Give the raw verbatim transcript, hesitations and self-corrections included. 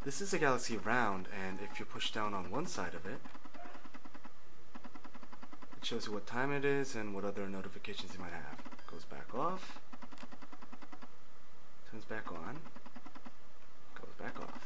This is a galaxy round, and if you push down on one side of it, it shows you what time it is and what other notifications you might have. Goes back off, turns back on, goes back off.